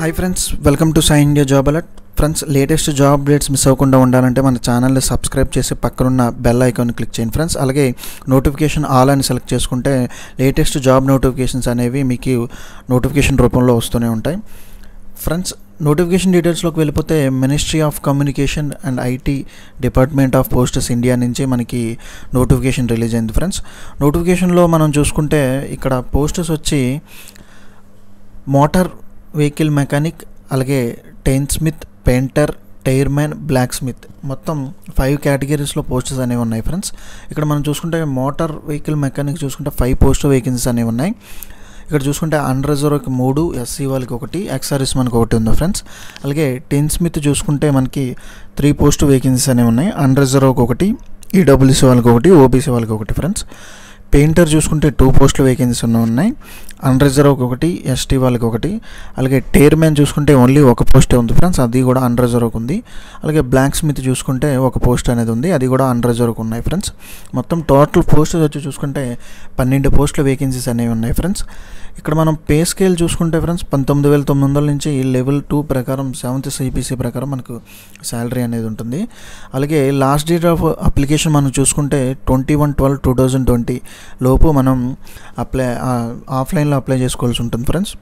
Hi friends, welcome to Sai India Job Alert. Friends, latest job updates miss avukunda undalante mana channel ni subscribe chesi pakkanunna bell icon ni click cheyandi friends. Alage notification all ani select cheskunte latest job notifications anevi meeku notification రూపంలో వస్తూనే ఉంటాయి. Friends, notification డీటెయిల్స్లోకి వెళ్ళిపోతే ministry of communication and IT department of posts India నుంచి మనకి notification release అయింది. Friends, నోటిఫికేషన్లో మనం చూసుకుంటే ఇక్కడ పోస్టస్ వచ్చి మోటార్ వెహికల్ మెకానిక్, అలాగే tinsmith, painter, tyreman, blacksmith, మొత్తం 5 కేటగిరీస్లో పోస్టర్స్ అనేవి ఉన్నాయి. ఫ్రెండ్స్, ఇక్కడ మనం చూసుకుంటే మోటార్ వెహికల్ మెకానిక్ చూసుకుంటే 5 పోస్ట్ వేకెన్సీస్ అనేవి ఉన్నాయి. ఇక్కడ చూసుకుంటే అన్రిజర్వ్కి 3, ఎస్సీ వాళ్ళకి 1, ఎక్స్ఆర్ఎస్ మనకి 1 ఉంది ఫ్రెండ్స్. అలాగే టైన్ స్మిత్ చూసుకుంటే మనకి 3 పోస్ట్ వేకెన్సీస్ అనేవి ఉన్నాయి. అన్రిజర్వ్కి 1, ఈడబ్ల్యూసీ వాళ్ళకి 1, ఓబీసీ వాళ్ళకి 1 ఫ్రెండ్స్. పెయింటర్ చూసుకుంటే 2 పోస్టులు వేకెన్సీస్ ఉన్నాయి. అన్రిజర్వ్కి 1, ఎస్టీ వాళ్ళకి 1. అలాగే టైర్మ్యాన్ చూసుకుంటే ఓన్లీ 1 పోస్టే ఉంది ఫ్రెండ్స్, అది కూడా అన్రిజర్వ్కి ఉంది. అలాగే బ్లాక్ స్మిత్ చూసుకుంటే 1 పోస్ట్ అనేది ఉంది, అది కూడా అన్రిజర్వ్కి ఉన్నాయి ఫ్రెండ్స్. మొత్తం టోటల్ పోస్టెస్ వచ్చి చూసుకుంటే 12 పోస్టుల వేకెన్సీస్ అనేవి ఉన్నాయి ఫ్రెండ్స్. ఇక్కడ మనం పే స్కేల్ చూసుకుంటే ఫ్రెండ్స్ 19,900 నుంచి లెవెల్ 2 ప్రకారం 7th సిపిసి ప్రకారం మనకు శాలరీ అనేది ఉంటుంది. అలాగే లాస్ట్ డేట్ ఆఫ్ అప్లికేషన్ మనం చూసుకుంటే 21/12/2020 లోపు మనం ఆఫ్లైన్లో అప్లై చేసుకోవాల్సి ఉంటుంది ఫ్రెండ్స్.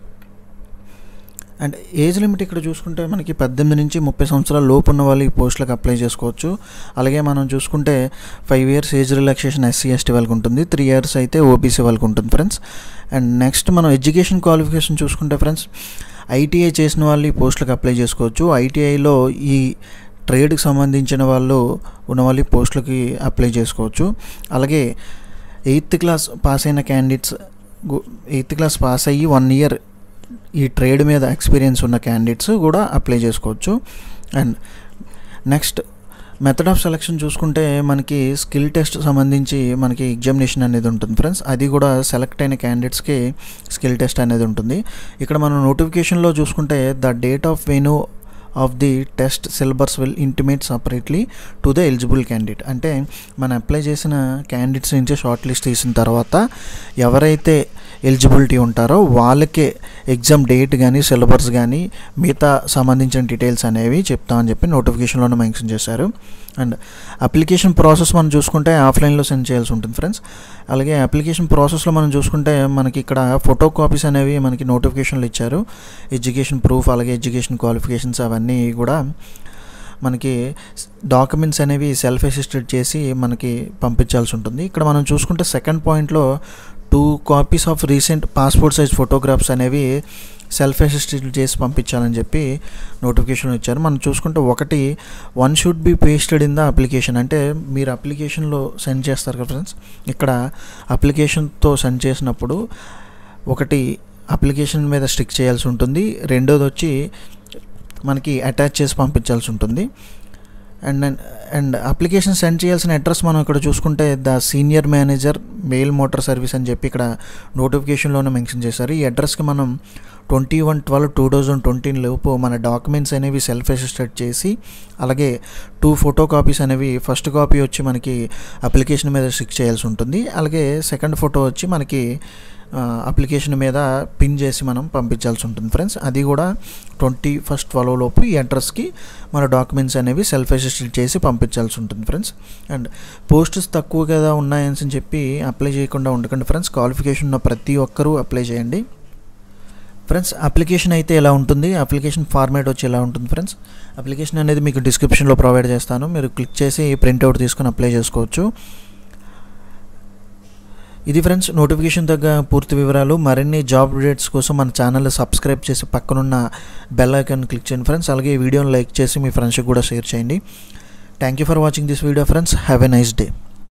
అండ్ ఏజ్ లిమిట్ ఇక్కడ చూసుకుంటే మనకి 18 నుంచి 30 సంవత్సరాల లోపు ఉన్న వాళ్ళు ఈ పోస్టులకు అప్లై చేసుకోవచ్చు. అలాగే మనం చూసుకుంటే 5 years age relaxation SC ST వాళ్ళకి ఉంటుంది, 3 years అయితే ఓబీసీ వాళ్ళకి ఉంటుంది ఫ్రెండ్స్. అండ్ నెక్స్ట్ మనం ఎడ్యుకేషన్ క్వాలిఫికేషన్ చూసుకుంటే ఫ్రెండ్స్ ఐటీఐ చేసిన వాళ్ళు ఈ పోస్టులకు అప్లై చేసుకోవచ్చు. ఐటీఐలో ఈ ట్రేడ్కి సంబంధించిన వాళ్ళు ఉన్న వాళ్ళు ఈ పోస్టులకి అప్లై చేసుకోవచ్చు. అలాగే 8th క్లాస్ పాస్ అయిన క్యాండిడేట్స్, 8th క్లాస్ పాస్ అయ్యి 1 year ఈ ట్రేడ్ మీద ఎక్స్పీరియన్స్ ఉన్న క్యాండిడేట్స్ కూడా అప్లై చేసుకోవచ్చు. And next method of selection చూసుకుంటే మనకి స్కిల్ టెస్ట్ సంబంధించి మనకి ఎగ్జామినేషన్ అనేది ఉంటుంది ఫ్రెండ్స్, అది కూడా సెలెక్ట్ అయిన క్యాండిడేట్స్కి స్కిల్ టెస్ట్ అనేది ఉంటుంది. ఇక్కడ మనం నోటిఫికేషన్లో చూసుకుంటే the date of venue of the test syllabus will intimate separately to the eligible candidate. అంటే మనం అప్లై చేసిన క్యాండిడేట్స్ నుంచి షార్ట్ లిస్ట్ తీసిన తర్వాత ఎవరైతే ఎలిజిబిలిటీ ఉంటారో వాళ్ళకే ఎగ్జామ్ డేట్ కానీ సిలబస్ కానీ మిగతా సంబంధించిన డీటెయిల్స్ అనేవి చెప్తామని చెప్పి నోటిఫికేషన్లోనే మెన్షన్ చేశారు. అండ్ అప్లికేషన్ ప్రాసెస్ మనం చూసుకుంటే ఆఫ్లైన్లో సెండ్ చేయాల్సి ఉంటుంది ఫ్రెండ్స్. అలాగే అప్లికేషన్ ప్రాసెస్లో మనం చూసుకుంటే మనకి ఇక్కడ ఫోటో కాపీస్ అనేవి మనకి నోటిఫికేషన్లు ఇచ్చారు. ఎడ్యుకేషన్ ప్రూఫ్, అలాగే ఎడ్యుకేషన్ క్వాలిఫికేషన్స్ అవన్నీ కూడా మనకి డాక్యుమెంట్స్ అనేవి సెల్ఫ్ అసిస్టెడ్ చేసి మనకి పంపించాల్సి ఉంటుంది. ఇక్కడ మనం చూసుకుంటే సెకండ్ పాయింట్లో 2 copies of recent passport size photographs అనేవి సెల్ఫ్ అసిస్టెడ్ చేసి పంపించాలని చెప్పి నోటిఫికేషన్ ఇచ్చారు. మనం చూసుకుంటే 1 should be pasted in the application, అంటే మీరు అప్లికేషన్లో సెండ్ చేస్తారు కదా ఫ్రెండ్స్, ఇక్కడ అప్లికేషన్తో సెండ్ చేసినప్పుడు ఒకటి అప్లికేషన్ మీద స్టిక్ చేయాల్సి ఉంటుంది, రెండోది వచ్చి మనకి అటాచ్ చేసి పంపించాల్సి ఉంటుంది. అండ్ అప్లికేషన్ సెండ్ చేయాల్సిన అడ్రస్ మనం ఇక్కడ చూసుకుంటే the senior manager mail motor service అని చెప్పి ఇక్కడ నోటిఫికేషన్లోనే మెన్షన్ చేశారు. ఈ అడ్రస్కి మనం 21/12/2020 లోపు మన డాక్యుమెంట్స్ అనేవి సెల్ఫ్ అసిస్టెడ్ చేసి, అలాగే 2 ఫోటో కాపీస్ అనేవి, ఫస్ట్ కాపీ వచ్చి మనకి అప్లికేషన్ మీద స్టిక్ చేయాల్సి ఉంటుంది, అలాగే సెకండ్ ఫోటో వచ్చి మనకి అప్లికేషన్ మీద పిన్ చేసి మనం పంపించాల్సి ఉంటుంది ఫ్రెండ్స్. అది కూడా 21/12 లోపు ఈ అడ్రస్కి మన డాక్యుమెంట్స్ అనేవి సెల్ఫ్ అసిస్టెడ్ చేసి పంపించాల్సి ఉంటుంది ఫ్రెండ్స్. అండ్ పోస్ట్స్ తక్కువ కదా ఉన్నాయని చెప్పి అప్లై చేయకుండా ఉండకండి ఫ్రెండ్స్, క్వాలిఫికేషన్ ఉన్న ప్రతి ఒక్కరూ అప్లై చేయండి ఫ్రెండ్స్. అప్లికేషన్ అయితే ఎలా ఉంటుంది, అప్లికేషన్ ఫార్మాట్ వచ్చి ఎలా ఉంటుంది ఫ్రెండ్స్, అప్లికేషన్ అనేది మీకు డిస్క్రిప్షన్లో ప్రొవైడ్ చేస్తాను, మీరు క్లిక్ చేసి ప్రింట్అవుట్ తీసుకొని అప్లై చేసుకోవచ్చు. ఇది ఫ్రెండ్స్ నోటిఫికేషన్ తగ్గ పూర్తి వివరాలు. మరిన్ని జాబ్ అప్డేట్స్ కోసం మన ఛానల్ సబ్స్క్రైబ్ చేసి పక్కనున్న బెల్ ఐకాన్ క్లిక్ చేయండి ఫ్రెండ్స్. అలాగే ఈ వీడియోని లైక్ చేసి మీ ఫ్రెండ్స్కి కూడా షేర్ చేయండి. Thank you for watching this video friends. Have a nice day.